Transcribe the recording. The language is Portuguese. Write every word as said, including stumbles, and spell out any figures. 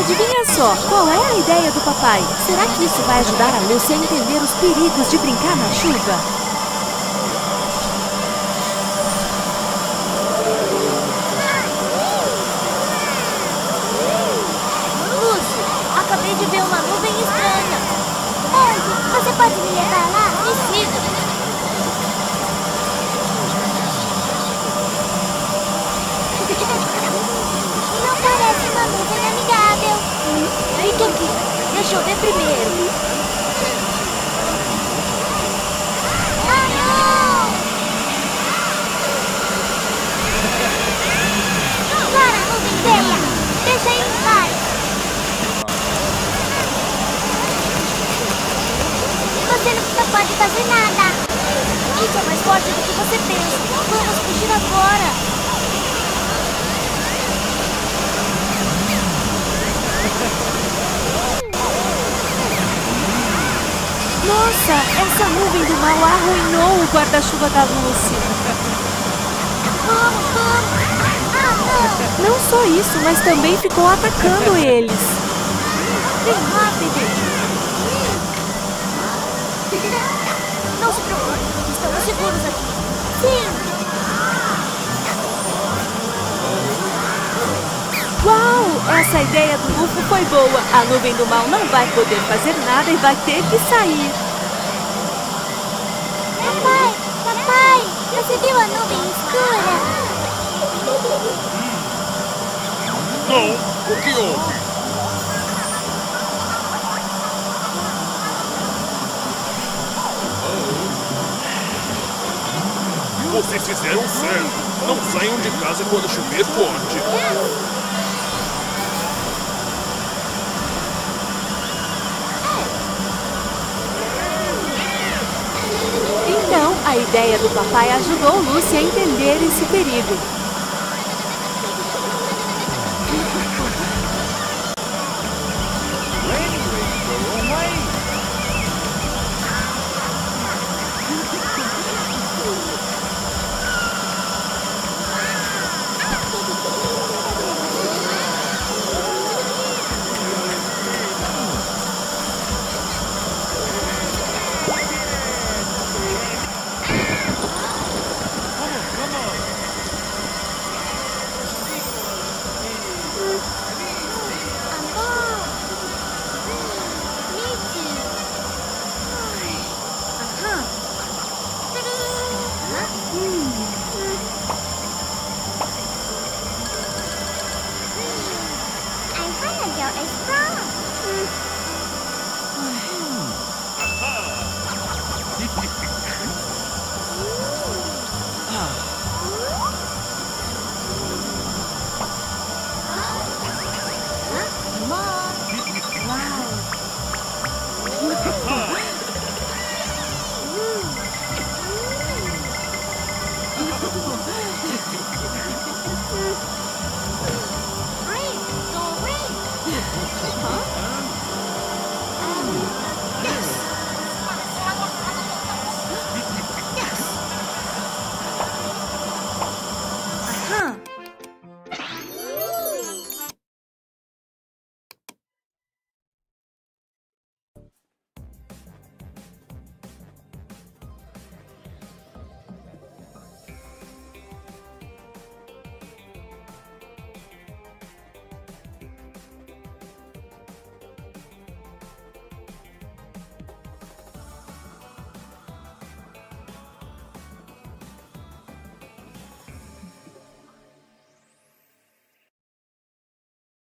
Adivinha só, qual é a ideia do papai? Será que isso vai ajudar a Lucy a entender os perigos de brincar na chuva? Lucy, acabei de ver uma nuvem estranha. Onde? Você pode me levar lá? Me siga. Não parece uma nuvem amigável. Fique aqui. Deixa eu ver primeiro. Ah, não! Para, nuvem feia! Deixa eu em paz. Você não pode fazer nada. Isso é mais forte do que você pensa. Vamos fugir agora. Nossa, essa nuvem do mal arruinou o guarda-chuva da Lucy. Vamos, vamos. Ah, não. Não só isso, mas também ficou atacando eles. Vem rápido. Não se preocupe, estamos seguros aqui. Sim. Uau! Essa ideia do Rufo foi boa. A nuvem do mal não vai poder fazer nada e vai ter que sair. Papai, papai, você viu a nuvem escura? Não, o que houve? Vocês fizeram certo. Não saiam de casa quando chover forte. Então, a ideia do papai ajudou Lucy a entender esse perigo.